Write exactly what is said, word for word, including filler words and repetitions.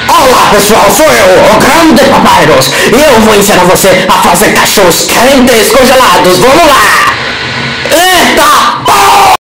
Olá pessoal, sou eu, o grande Papyrus, e eu vou ensinar você a fazer cachorros quentes congelados, vamos lá!